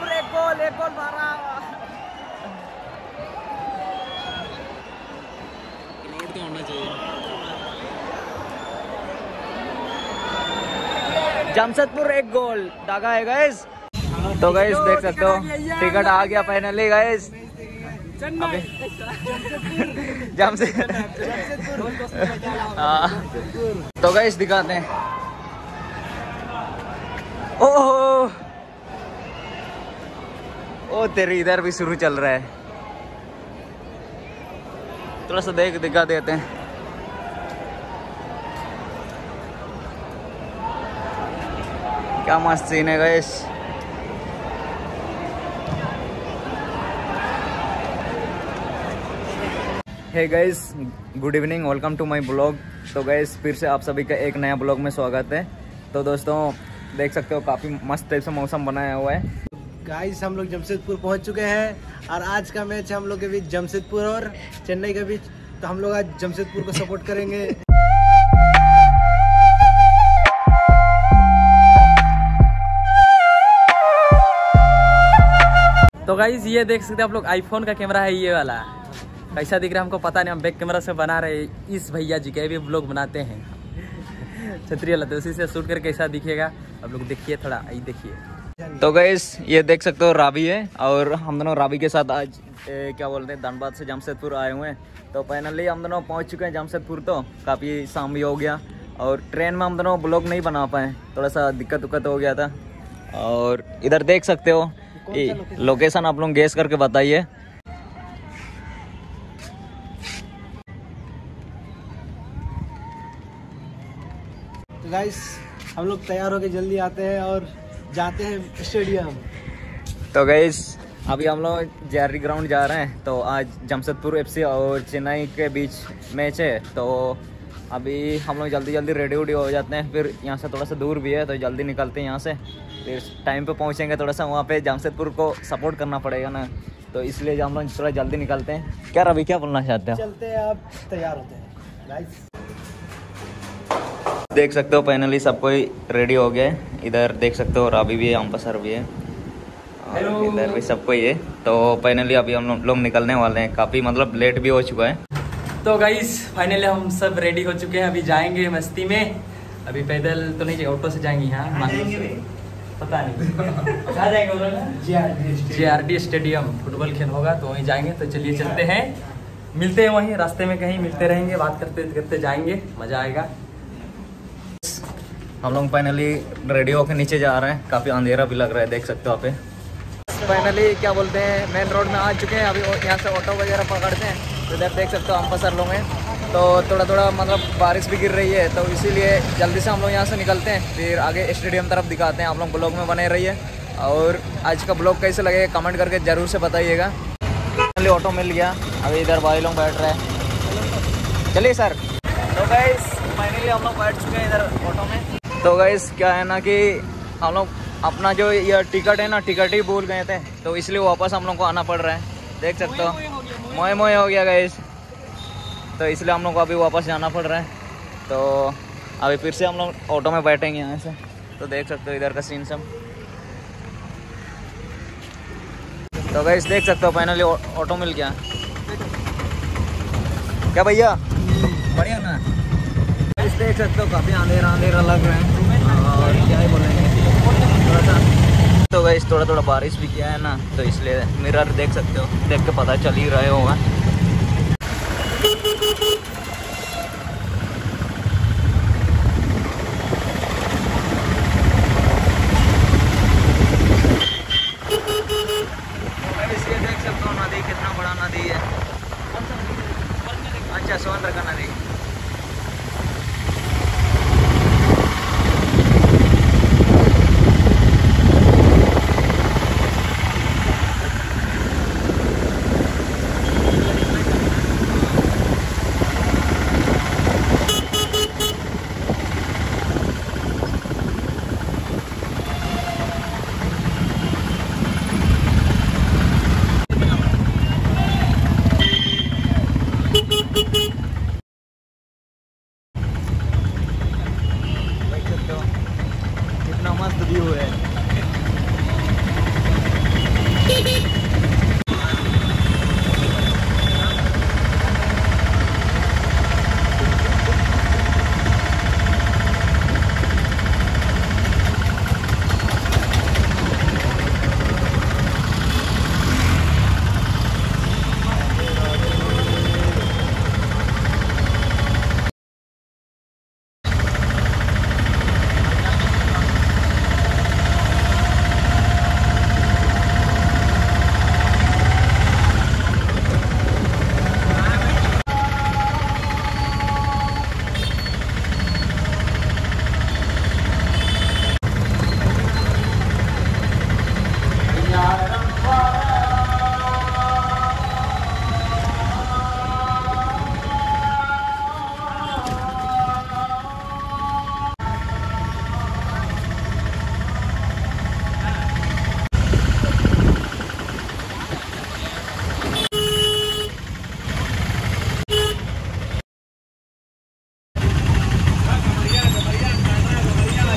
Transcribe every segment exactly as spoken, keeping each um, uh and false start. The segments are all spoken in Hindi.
जमशेदपुर एक गोल एक गोल मारा। क्राउड तो होना चाहिए। जमशेदपुर एक गोल दागा है गाइस। तो गाइस देख सकते हो टिकट आ गया फाइनली गाइस। जमशेदपुर तो गाइस दिखाते हैं। ओह ओ तेरे इधर भी शुरू चल रहा है, थोड़ा सा देख दिखा देते हैं। क्या मस्त सीन है guys. Hey guys good evening, welcome to my blog. तो गाइस फिर से आप सभी का एक नया ब्लॉग में स्वागत है। तो दोस्तों देख सकते हो काफ़ी मस्त टाइप से मौसम बनाया हुआ है। गाइस हम लोग जमशेदपुर पहुंच चुके हैं और आज का मैच है हम लोग के बीच जमशेदपुर और चेन्नई के बीच। तो हम लोग आज जमशेदपुर को सपोर्ट करेंगे। तो गाइस ये देख सकते हैं आप लोग, आईफोन का कैमरा है ये वाला। कैसा दिख रहा है हमको पता नहीं, हम बैक कैमरा से बना रहे हैं। इस भैया जी के भी ब्लॉग बनाते हैं, छतरी वाला, तो उसी से शूट करके कैसा दिखेगा आप लोग देखिए, थोड़ा ये देखिए। तो गाइस ये देख सकते हो रावी है और हम दोनों रावी के साथ आज ए, क्या बोलते हैं धनबाद से जमशेदपुर आए हुए हैं। तो फाइनली हम दोनों पहुंच चुके हैं जमशेदपुर। तो काफ़ी शाम भी हो गया और ट्रेन में हम दोनों ब्लॉग नहीं बना पाए, थोड़ा सा दिक्कत उक्कत हो गया था। और इधर देख सकते हो लोकेशन, आप लोग गेस करके बताइए। तो गाइस हम लोग तैयार होके जल्दी आते हैं और जाते हैं स्टेडियम। तो गाइस अभी हम लोग जेआरडी ग्राउंड जा रहे हैं। तो आज जमशेदपुर एफसी और चेन्नई के बीच मैच है। तो अभी हम लोग जल्दी जल्दी रेडी वेडी हो जाते हैं, फिर यहाँ से थोड़ा सा दूर भी है तो जल्दी निकलते हैं यहाँ से, फिर टाइम पे पहुँचेंगे। थोड़ा सा वहाँ पे जमशेदपुर को सपोर्ट करना पड़ेगा ना, तो इसलिए हम लोग थोड़ा जल्दी निकलते हैं। क्या रवि क्या बोलना चाहते हैं? चलते हैं, आप तैयार होते हैं गाइस। देख सकते हो फाइनली सब कोई रेडी हो गया है। इधर देख सकते हो रावी भी है, अम्पसर भी है, और इधर भी सब कोई है। तो फाइनली अभी हम लोग निकलने वाले हैं, काफ़ी मतलब लेट भी हो चुका है। तो गाइस फाइनली हम सब रेडी हो चुके हैं, अभी जाएंगे मस्ती में। अभी पैदल तो नहीं, ऑटो से जाएंगे। यहाँ पता नहीं कहाँ जाएंगे, जेआरडी स्टेडियम फुटबॉल खेल होगा तो वहीं जाएंगे। तो चलिए चलते हैं, मिलते हैं वहीं रास्ते में, कहीं मिलते रहेंगे, बात करते करते जाएंगे, मज़ा आएगा। हम लोग फाइनली रेडी होकर नीचे जा रहे हैं, काफ़ी अंधेरा भी लग रहा है, देख सकते हो आप। फाइनली क्या बोलते हैं मेन रोड में आ चुके हैं। अभी यहाँ से ऑटो वगैरह पकड़ते हैं। तो इधर देख सकते हो अम्पसर लोग हैं, तो थोड़ा थोड़ा मतलब बारिश भी गिर रही है, तो इसीलिए जल्दी से हम लोग यहाँ से निकलते हैं, फिर आगे स्टेडियम तरफ दिखाते हैं। आप लोग ब्लॉग में बने रहिए और आज का ब्लॉग कैसे लगेगा कमेंट करके ज़रूर से बताइएगा। फाइनली ऑटो मिल गया, अभी इधर भाई लोग बैठ रहे हैं, चलिए सर। तो गाइस फाइनली हम लोग बैठ चुके हैं इधर ऑटो में। तो गाइस क्या है ना कि हम लोग अपना जो ये टिकट है ना, टिकट ही भूल गए थे, तो इसलिए वापस हम लोग को आना पड़ रहा है। देख सकते हो मोए मोए हो गया गाइस, तो इसलिए हम लोग को अभी वापस जाना पड़ रहा है। तो अभी फिर से हम लोग ऑटो में बैठेंगे यहाँ से। तो देख सकते हो इधर का सीन सब। तो गाइस देख सकते हो फाइनली ऑटो मिल गया। क्या भैया बढ़िया ना? देख सकते हो काफ़ी अंधेरा अंधेरा लग रहा है और क्या ही बोलेंगे थोड़ा सा। तो गाइस थोड़ा थोड़ा बारिश भी किया है ना, तो इसलिए मिरर देख सकते हो, देख के पता चल ही रहे होगा। इसलिए देख सकते हो नदी कितना बड़ा नदी है। अच्छा सोनर का नदी।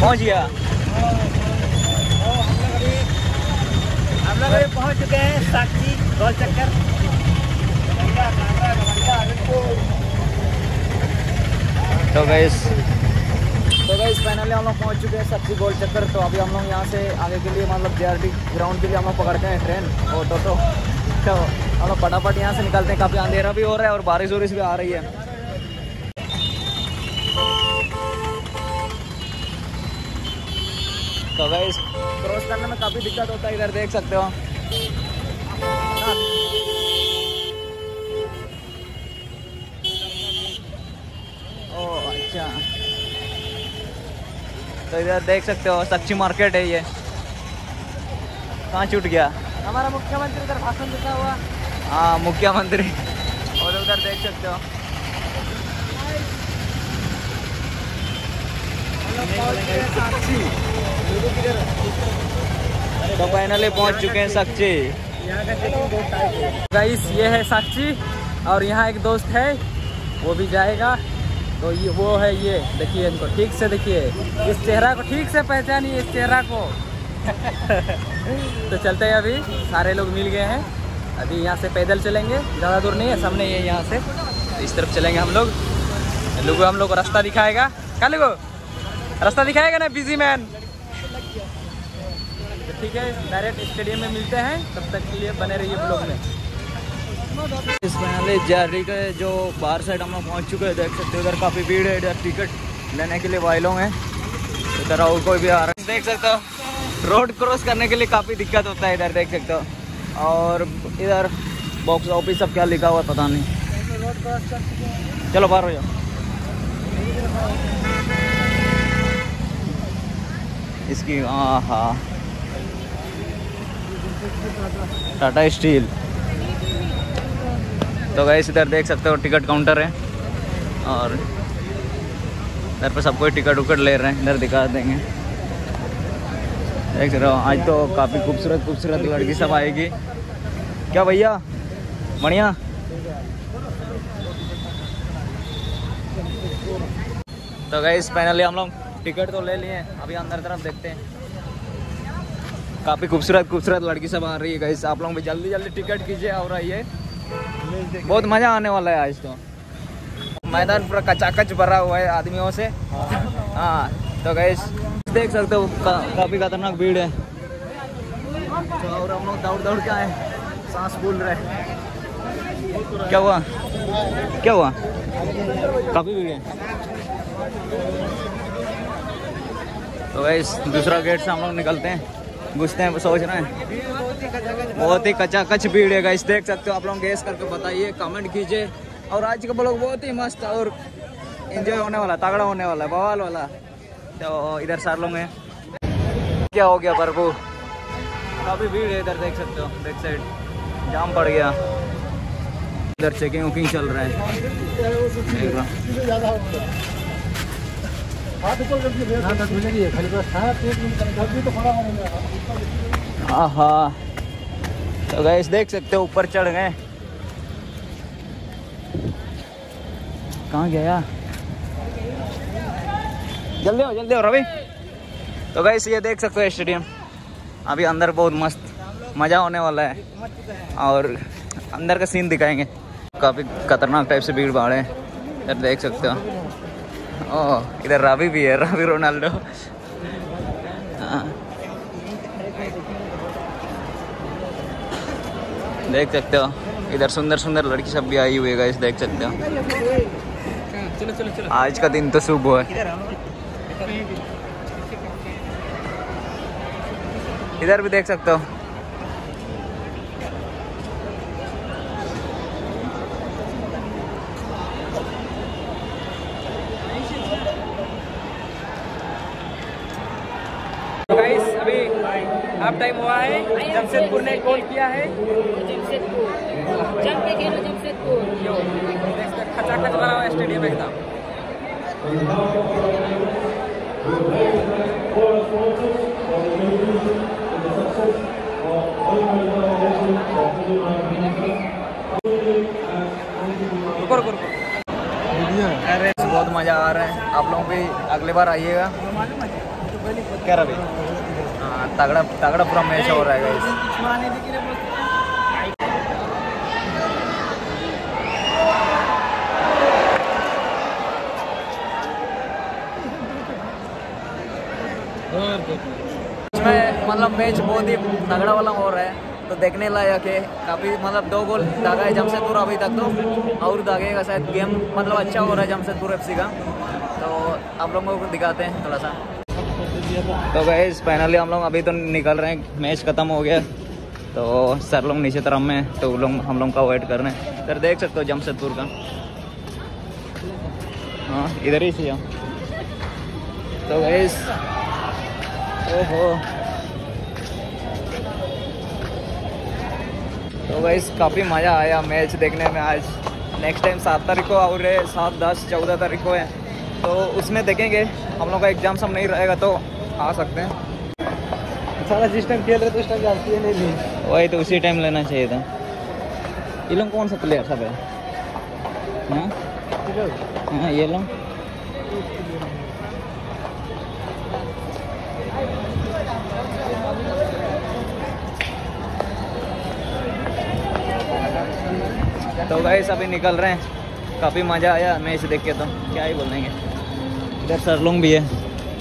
पहुंच गया। हम लोग अभी पहुंच चुके हैं साक्षी गोल चक्कर। तो गाइस तो गाइस फाइनली हम लोग पहुंच चुके हैं साक्षी गोल चक्कर। तो अभी हम लोग यहाँ से आगे के लिए मतलब जे आर टी ग्राउंड के लिए हम लोग पकड़ते हैं ट्रेन और टोटो। तो हम लोग फटाफट यहाँ से निकलते हैं। काफ़ी अंधेरा भी हो रहा है और बारिश वारिश भी आ रही है। तो गाइस क्रॉस करने में काफ़ी दिक्कत होता है, इधर देख सकते हो। ओह अच्छा, तो इधर देख सकते हो साक्षी मार्केट है ये। कहाँ छूट गया? हमारा मुख्यमंत्री इधर भाषण देता हुआ। हाँ मुख्यमंत्री, और उधर देख सकते हो। तो फाइनली पहुंच चुके हैं साक्षी। गाइस ये है साक्षी और यहाँ एक दोस्त है वो भी जाएगा। तो ये वो है, ये देखिए इनको ठीक से देखिए, इस चेहरा को ठीक से पहचानिए, इस चेहरा को। तो चलते हैं, अभी सारे लोग मिल गए हैं। अभी यहाँ से पैदल चलेंगे, ज़्यादा दूर नहीं है, सामने ये यहाँ से तो इस तरफ चलेंगे हम लोग। लोगों हम लोग को रास्ता दिखाएगा। क्या लोगों रास्ता दिखाएगा ना बिजी मैन। तो ठीक है, डायरेक्ट स्टेडियम में मिलते हैं, तब तक के लिए बने रहिए ब्लॉग में। इस फाइनली जे आर टी के जो बाहर साइड हम लोग पहुँच चुके हैं, देख सकते हो उधर काफ़ी भीड़ है। इधर टिकट लेने के लिए भाई लोग हैं, इधर और कोई भी आ रहा है। देख सकते हो रोड क्रॉस करने के लिए काफ़ी दिक्कत होता है, इधर देख सकते हो। और इधर बॉक्स ऑफिस सब क्या लिखा हुआ है पता नहीं। चलो बाहर हो जाओ। इसकी हाँ हाँ टाटा स्टील। तो गाइस इधर देख सकते हो टिकट काउंटर है और इधर पे सब कोई टिकट उकट ले रहे हैं। इधर दिखा देंगे, देख रहे हो। आज तो काफ़ी खूबसूरत खूबसूरत लड़की सब आएगी। क्या भैया बढ़िया। तो गाइस फाइनली हम लोग टिकट तो ले लिए, अभी अंदर तरफ देखते हैं। काफ़ी खूबसूरत खूबसूरत लड़की सब आ रही है गाइस। आप लोग भी जल्दी जल्दी टिकट कीजिए और आइए, बहुत मज़ा आने वाला है आज। तो मैदान पूरा कचाकच भरा हुआ है आदमियों से। हाँ तो गाइस देख सकते हो का, काफ़ी खतरनाक भीड़ है। तो और हम लोग दौड़ दौड़ के आए, सांस फूल रहे। क्या हुआ क्या हुआ काफ़ी भीड़ है। तो गाइस दूसरा गेट से हम लोग निकलते हैं, घुसते हैं। सोच रहे हैं बहुत ही कचाकच भीड़ है गाइस, देख सकते हो। आप लोग गेस करके बताइए, कमेंट कीजिए। और आज का ब्लॉग बहुत ही मस्त और एंजॉय होने वाला, तगड़ा होने वाला है, बवाल वाला। तो इधर सार लोग हैं। क्या हो गया प्रभु, काफ़ी भीड़ है इधर, देख सकते हो। बैक साइड जाम पड़ गया। इधर चेकिंग वुकिंग चल रहा है। हाँ तो गाइस देख सकते हो ऊपर चढ़ गए। कहाँ गया, जल्दी हो जल्दी हो रवि। तो गाइस ये देख सकते हो स्टेडियम, अभी अंदर बहुत मस्त मज़ा होने वाला है और अंदर का सीन दिखाएंगे। काफ़ी खतरनाक टाइप से भीड़ भाड़ है, इधर देख सकते हो। ओह इधर रावी भी है, रावी रोनाल्डो। हाँ देख सकते हो, इधर सुंदर सुंदर लड़की सब भी आई हुई है गाइस, देख सकते हो। चलो चलो चलो, आज का दिन तो शुभ है। इधर भी देख सकते हो। गाइस अभी हाफ टाइम हुआ है, जमशेदपुर ने गोल किया है। जमशेदपुर जम के खेलो जमशेदपुर। खचाखच भरा हुआ स्टेडियम एकदम। रुको रुको रुको। अरे बहुत मज़ा आ रहा है, आप लोग भी अगली बार आइएगा। क्या रहा भाई? हाँ, तगड़ा तगड़ा पूरा मैच हो रहा है गाइस। इसमें मतलब मैच बहुत ही तगड़ा वाला हो रहा है, तो देखने लायक है काफ़ी। मतलब दो गोल दागा है जमशेदपुर अभी तक, तो और दागेगा शायद। गेम मतलब अच्छा हो रहा है जमशेदपुर एफसी का, तो आप लोगों को दिखाते हैं थोड़ा सा। तो गाइस फाइनली हम लोग अभी तो निकल रहे हैं, मैच ख़त्म हो गया। तो सर लोग नीचे तरफ में, तो लोग हम लोग का वेट कर रहे हैं। सर देख सकते हो जमशेदपुर का, हाँ इधर ही से। तो गाइस ओहो, तो गाइस काफ़ी मज़ा आया मैच देखने में आज। नेक्स्ट टाइम सात तारीख को और सात दस चौदह तारीख को है, तो उसमें देखेंगे। हम लोग का एग्जाम सब नहीं रहेगा तो आ सकते हैं। सारा जिस टाइम खेल रहे तो उस टाइम जानती है नहीं ली, वही तो उसी टाइम लेना चाहिए था। ये लोग कौन सा प्लेयर सब है? हाँ हाँ ये लोग तो गाइस अभी निकल रहे हैं। काफ़ी मज़ा आया मैच देख के, तो क्या ही बोलेंगे। इधर सर लोग भी है।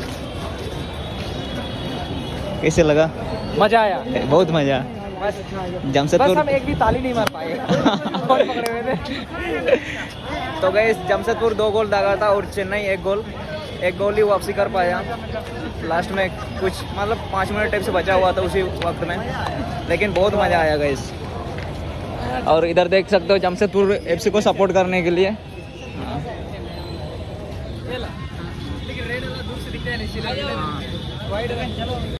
कैसे लगा? मजा आया, बहुत मज़ा। जमशेदपुर हम एक भी ताली नहीं मार पाए पकड़े हुए थे। तो गाइस जमशेदपुर दो गोल दागा था और चेन्नई एक गोल एक गोल ही वापसी कर पाया लास्ट में। कुछ मतलब पाँच मिनट टाइप से बचा हुआ था उसी वक्त में, लेकिन बहुत मज़ा आया गाइस। और इधर देख सकते हो जमशेदपुर एफसी को सपोर्ट करने के लिए। हाँ।